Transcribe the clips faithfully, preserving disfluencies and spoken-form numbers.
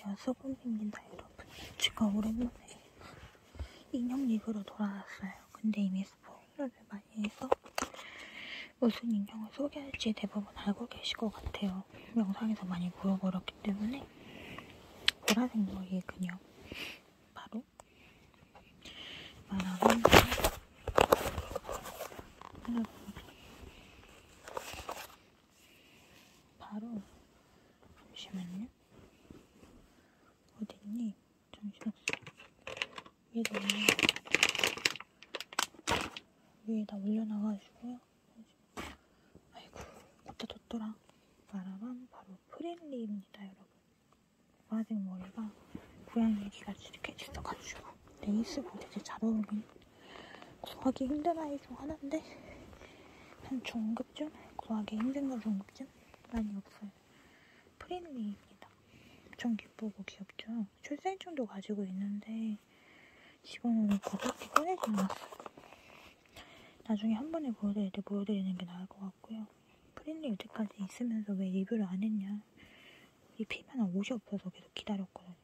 안녕하세요, 수분입니다 여러분. 제가 오랜만에 인형 리뷰로 돌아왔어요. 근데 이미 스포일러를 많이 해서 무슨 인형을 소개할지 대부분 알고 계실 것 같아요. 영상에서 많이 보여버렸기 때문에. 보라색 머리의 그녀, 바로 마라론 바로 잠시만요. 어딨니? 잠시만. 위에다 올려 위에다 올려놔가지고요. 아이고, 어디다 뒀더라. 마라론 바로 프렌리입니다 여러분. 보라색 머리가 고양이 애기가 이렇게 있어가지고 레이스가 되게 잘 어울리는, 구하기 힘든 아이 중 하나인데 한 중급쯤? 구하기 힘든 거 중급쯤? 많이 없어요. 프렌리입니다. 엄청 기쁘고 귀엽죠? 출생증도 가지고 있는데 집어넣고 그렇게 꺼내지 않았어요. 나중에 한 번에 보여드릴 때 보여드리는 게 나을 것 같고요. 프렌리 여태까지 있으면서 왜 리뷰를 안 했냐, 입힐 만한 옷이 없어서 계속 기다렸거든요.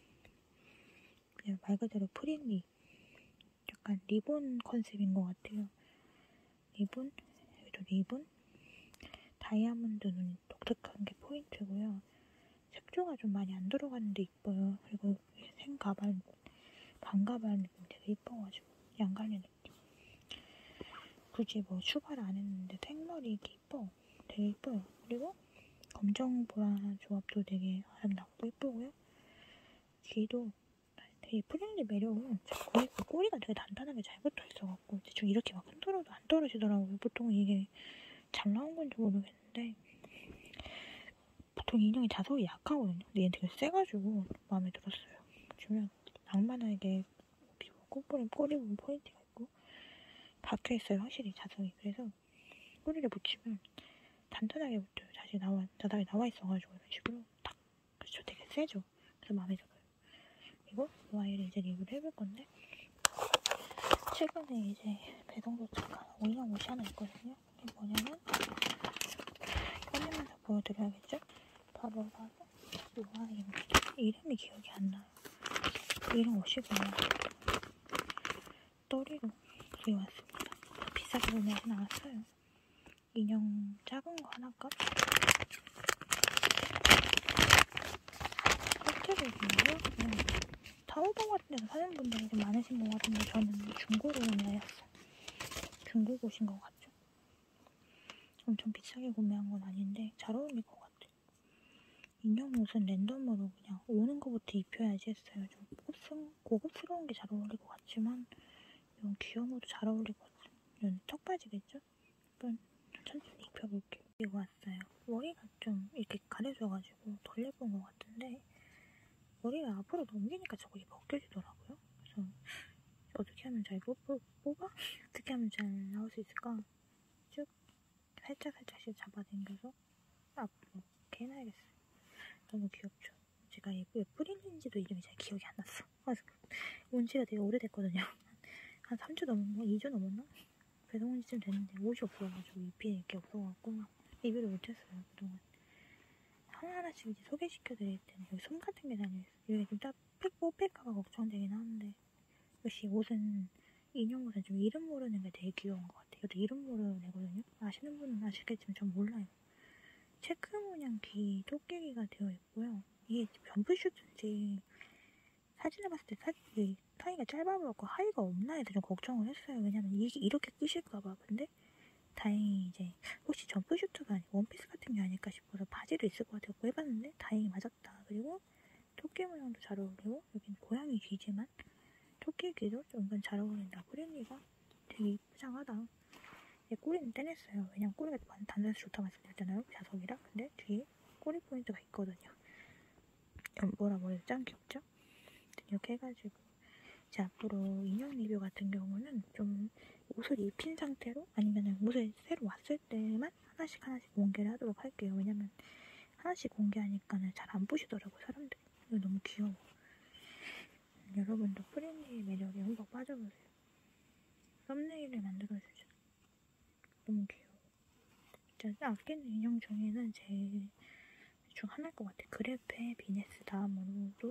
그냥 말 그대로 프렌리, 약간 리본 컨셉인 것 같아요. 리본, 여기도 리본, 다이아몬드 눈이 독특한 게 포인트고요. 색조가 좀 많이 안 들어가는데 이뻐요. 그리고 생 가발, 반 가발 느낌 되게 이뻐가지고 양갈래 느낌. 굳이 뭐 추가를 안 했는데 생머리 이렇게 이뻐, 되게 이뻐요. 그리고 검정 보라 조합도 되게 아름답고 이쁘고요. 귀도 되게 프렌리 매력은 꼬리, 꼬리가 되게 단단하게 잘 붙어 있어갖고 대충 이렇게 막 흔들어도 안 떨어지더라고요. 보통 이게 잘 나온 건지 모르겠는데 보통 인형이 자석이 약하거든요. 근데 얘는 되게 세가지고 마음에 들었어요. 보시면 낭만하게 꼬리, 꼬리 부분 포인트가 있고 박혀있어요, 확실히 자석이. 그래서 꼬리를 붙이면 단단하게 붙어요. 자석이 나와, 자석이 나와 있어가지고 이런 식으로 딱. 그렇죠. 되게 세죠. 그래서 마음에 들어요. 그리고 이 아이를 이제 리뷰를 해볼 건데, 최근에 이제 배송 도착한 인형 옷이 하나 있거든요. 이게 뭐냐면, 꺼내면서 보여드려야겠죠? 바로 바로 이 아이입니다. 이름이 기억이 안 나요. 이름 옷이고요. 또리로 구해왔습니다. 비싸게 구매하지 않았어요. 인형 작은 거 하나 값? 컬트백이고요. 타오동 같은 데서 사는 분들이 좀 많으신 것 같은데 저는 중고로 구매하였어요. 중국 옷인 것 같죠? 엄청 비싸게 구매한 건 아닌데 잘 어울릴 것 같아요. 인형 옷은 랜덤으로 그냥 오는 거부터 입혀야지 했어요. 좀 고급스, 고급스러운 게 잘 어울릴 것 같지만 이런 귀여운 것도 잘 어울릴 것 같아요. 이런 턱바지겠죠? 한번 천천히 입혀볼게요. 이거 왔어요. 머리가 좀 이렇게 가려져가지고 덜 예쁜 것 같은데 머리를 앞으로 넘기니까 저거 벗겨지더라고요. 그래서 어떻게 하면 잘 뽑, 뽑아? 어떻게 하면 잘 나올 수 있을까? 쭉 살짝 살짝씩 잡아당겨서 앞으로 이렇게 해놔야겠어요. 너무 귀엽죠? 제가 왜 프린인지도 이름이 잘 기억이 안 났어. 온 지가 되게 오래됐거든요. 한 삼 주 넘었나? 이 주 넘었나? 배송 온 지쯤 됐는데 옷이 없어가지고 입힐 게 없어갖고 리뷰를 못했어요 그동안. 하나하나씩 이제 소개시켜드릴 때는 여기 솜 같은 게 달려있어요. 여기 좀 딱 뽑힐까봐 걱정되긴 하는데, 역시 옷은, 인형 옷은 좀 이름 모르는 게 되게 귀여운 것 같아요. 이것도 이름 모르는 애거든요. 아시는 분은 아시겠지만 전 몰라요. 체크 모양 귀, 토끼귀가 되어 있고요. 이게 점프슈트인지 사진을 봤을 때 사진, 타이가 짧아 보였고 하의가 없나 해서 좀 걱정을 했어요. 왜냐면 이게 이렇게 끄실까봐. 근데 다행히 이제 혹시 점프슈트가 아니고 원피스 같은 게 아닐까 싶어서 바지도 있을 것 같아서 해봤는데 다행히 맞았다. 그리고 토끼 모양도 잘 어울리고, 여긴 고양이 귀지만 토끼 귀도 좀 은근 잘 어울린다. 프렌리가 되게 이쁘장하다. 꼬리는 떼냈어요. 왜냐면 꼬리가 단단해서 좋다고 말씀드렸잖아요, 자석이라. 근데 뒤에 꼬리 포인트가 있거든요. 뭐라 뭐래요? 짱 귀엽죠? 이렇게 해가지고 이제 앞으로 인형 리뷰 같은 경우는 좀 옷을 입힌 상태로, 아니면 옷을 새로 왔을 때만 하나씩 하나씩 공개를 하도록 할게요. 왜냐면 하나씩 공개하니까는 잘 안 보시더라고요, 사람들이. 이거 너무 귀여워. 여러분도 프렌리의 매력에 흠뻑 빠져보세요. 썸네일을 만들어주죠. 너무 귀여워. 진짜 아끼는 인형 중에는 제일 중 하나일 것 같아. 그래페, 비네스 다음으로 또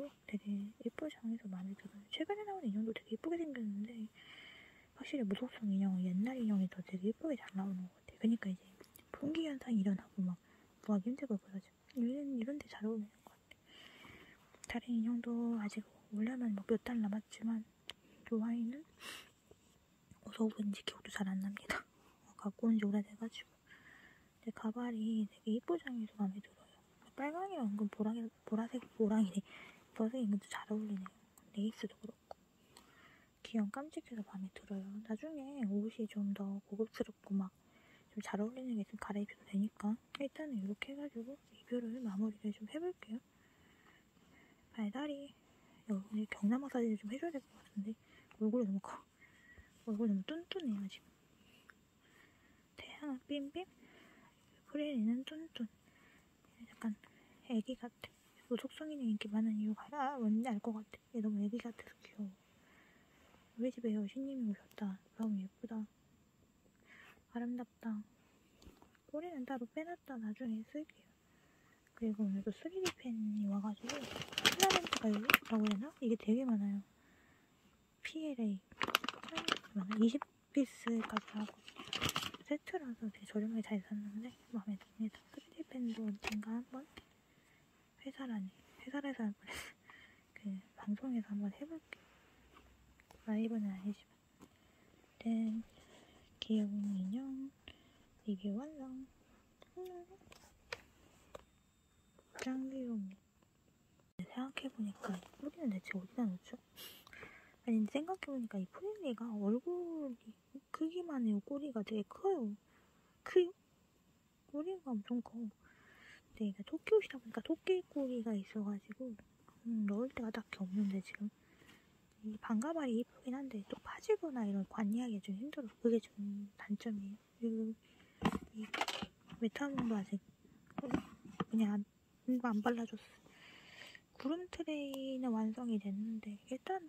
이쁘장해서 마음에 들어요. 최근에 나온 인형도 되게 이쁘게 생겼는데 확실히 무속성 인형은 옛날 인형이 더 되게 이쁘게 잘 나오는 것 같아요. 그러니까 이제 분기 현상이 일어나고 막 구하기 힘들고 그러죠. 이런, 이런 데 잘 어울리는 것 같아요. 다른 인형도 아직 올려면 뭐 몇 달 남았지만 요 아이는 어디서 오는지 기억도 잘 안 납니다. 갖고 온 지 오래돼가지고. 근데 가발이 되게 이쁘장해서 마음에 들어요. 빨강이 은근 보라색, 보라색, 보라이네. 보라색 은근도 잘 어울리네요. 레이스도 그렇고. 귀여운 깜찍해서 마음에 들어요. 나중에 옷이 좀 더 고급스럽고 막 좀 잘 어울리는 게 있으면 갈아입혀도 되니까 일단은 이렇게 해가지고 리뷰를 마무리를 좀 해볼게요. 발다리 오늘 경남 마사지를 좀 해줘야 될 것 같은데 얼굴이 너무 커. 얼굴이 너무 뚠뚠해요 지금. 태양은 빔빔, 프레리는 뚠뚠. 약간 애기 같아. 무속성인이 인기 많은 이유가 아 뭔지 알 것 같아. 얘 너무 애기 같아서 귀여워. 우리 집에 여신님이 오셨다. 너무 예쁘다. 아름답다. 꼬리는 따로 빼놨다 나중에 쓸게요. 그리고 오늘도 쓰리디 펜이 와가지고 필라멘트가 라고 해야 되나? 이게 되게 많아요. 피엘에이 이십 피스까지 하고 세트라서 되게 저렴하게 잘 샀는데 마음에 듭니다. 쓰리디 펜도 언젠가 한번 회사라니 회사에서 한 번 그 방송에서 한번 해볼게요. 라이브는 아니지만. 된 귀여운 인형 리뷰 완성. 짱 귀여워. 생각해보니까 이 뿌리는 대체 어디다 놓죠? 아니 근데 생각해보니까 이 프릴리가 얼굴이 크기만 해요. 꼬리가 되게 커요. 크요? 꼬리가 엄청 커. 근데 이게 토끼 옷이다 보니까 토끼 꼬리가 있어가지고 음, 넣을 데가 딱히 없는데 지금 이 반가발이 이쁘긴 한데 또 파지거나 이런 관리하기 좀 힘들어. 그게 좀 단점이에요. 그리고 이 메타몽도 아직 그냥 안, 안 발라줬어. 구름 트레이는 완성이 됐는데 일단은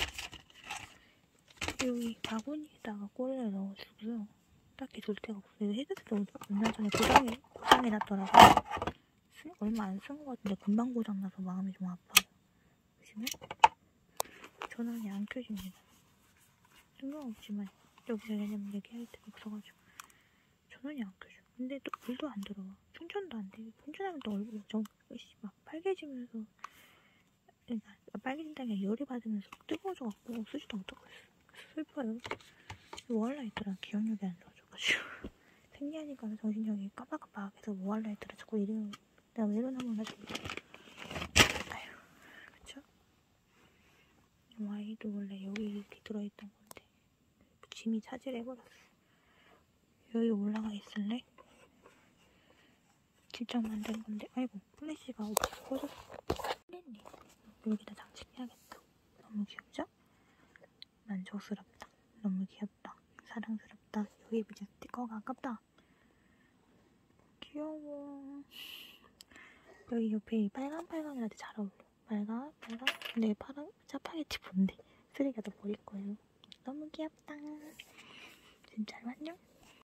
여기 바구니에다가 꼬리를 넣어주고요. 딱히 둘 데가 없어요. 헤드셋도 얼마 전에 고장이, 고장해놨더라고요. 얼마 안 쓴 것 같은데 금방 고장나서 마음이 좀 아파요. 보시면 전원이 안 켜집니다. 뜬금없지만 여기서 왜냐면 얘기할 데가 없어가지고 전원이 안 켜져. 근데 또 불도 안 들어와. 충전도 안 돼. 충전하면 또 얼굴이 좀 막 빨개지면서 그러니까 빨개진다는 게 열이 받으면서 뜨거워져갖고 쓰지도 못하고 있어. 슬퍼요. 모알라이트랑 기억력이 안 좋아져가지고 생리하니까 정신력이 깜빡깜빡해서 모알라이트를 자꾸 이래요. 내가 왜 이러나 몰라서 아휴 그쵸? 이 아이도 원래 여기 이렇게 들어있던 건데 짐이 차지해버렸어. 여기 올라가 있을래? 직접 만든 건데 아이고 플래시가 꺼졌어. 플랜리 여기다 장식해야겠다. 너무 귀엽죠? 만족스럽다. 너무 귀엽다. 사랑스럽다. 여기 붙인 스티커가 아깝다. 귀여워. 여기 옆에 빨간 빨강이라도 잘 어울려. 빨강 빨강. 근데 파랑 짜파게티 뭔데? 쓰레기가 더 버릴 거예요. 너무 귀엽다. 진짜로 안녕.